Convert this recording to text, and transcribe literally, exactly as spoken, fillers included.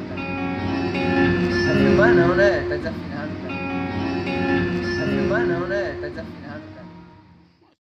A filmar não, né? Tá desafinado, cara. A filmar não, né? Tá desafinado.